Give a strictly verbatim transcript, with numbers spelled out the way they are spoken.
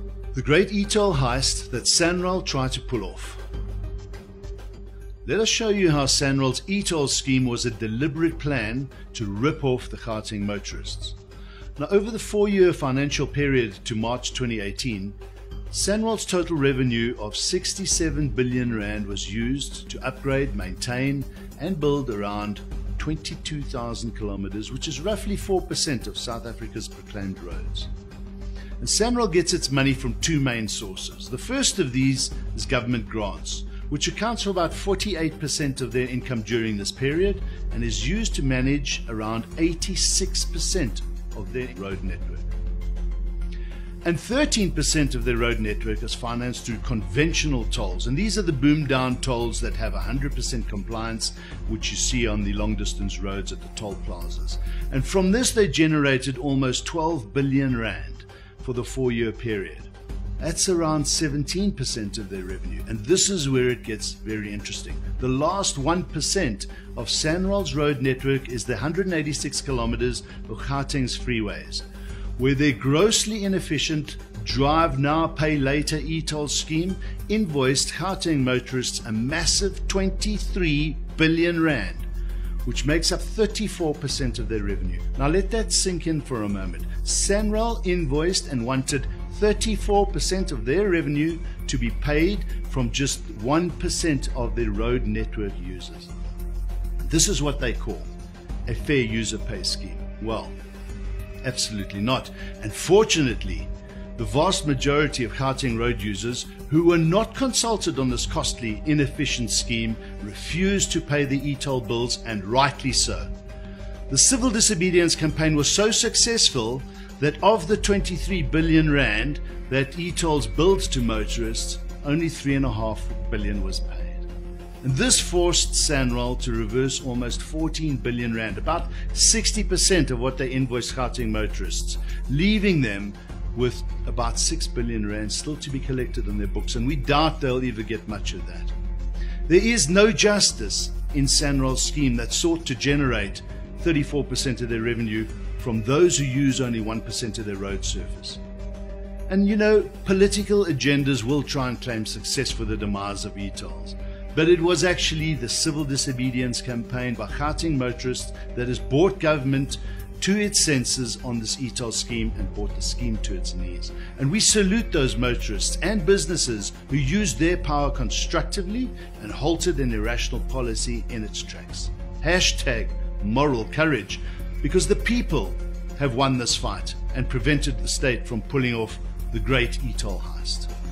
The great e-toll heist that SANRAL tried to pull off. Let us show you how SANRAL's e-toll scheme was a deliberate plan to rip off the Gauteng motorists. Now, over the four-year financial period to March twenty eighteen, SANRAL's total revenue of sixty-seven billion rand was used to upgrade, maintain and build around twenty-two thousand kilometers, which is roughly four percent of South Africa's proclaimed roads. And SANRAL gets its money from two main sources. The first of these is government grants, which accounts for about forty-eight percent of their income during this period and is used to manage around eighty-six percent of their road network. And thirteen percent of their road network is financed through conventional tolls, and these are the boom down tolls that have one hundred percent compliance, which you see on the long distance roads at the toll plazas. And from this they generated almost twelve billion rand for the four-year period. That's around seventeen percent of their revenue, and this is where it gets very interesting. The last one percent of SANRAL's road network is the one hundred eighty-six kilometers of Gauteng's freeways, where their grossly inefficient drive now pay later e-toll scheme invoiced Gauteng motorists a massive twenty-three billion rand, which makes up thirty-four percent of their revenue. Now let that sink in for a moment. SANRAL invoiced and wanted thirty-four percent of their revenue to be paid from just one percent of their road network users. This is what they call a fair user pay scheme. Well, absolutely not. And fortunately, the vast majority of Gauteng road users who were not consulted on this costly, inefficient scheme refused to pay the e-toll bills, and rightly so. The civil disobedience campaign was so successful that of the twenty-three billion rand that e-tolls billed to motorists, only three and a half billion was paid. And this forced SANRAL to reverse almost fourteen billion rand, about sixty percent of what they invoiced Gauteng motorists, leaving them with about six billion rand still to be collected on their books, and we doubt they'll ever get much of that. There is no justice in SANRAL's scheme that sought to generate thirty-four percent of their revenue from those who use only one percent of their road surface. And you know, political agendas will try and claim success for the demise of e-tolls, but it was actually the civil disobedience campaign by Gauteng motorists that has brought government to its senses on this e-toll scheme and brought the scheme to its knees. And we salute those motorists and businesses who used their power constructively and halted an irrational policy in its tracks. Hashtag moral courage, because the people have won this fight and prevented the state from pulling off the great e-toll heist.